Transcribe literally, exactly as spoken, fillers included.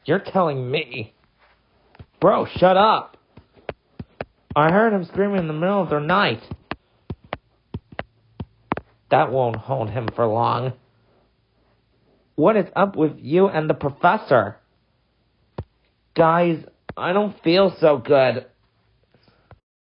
You're telling me. Bro, shut up. I heard him screaming in the middle of the night. That won't hold him for long. What is up with you and the professor? Guys, I don't feel so good.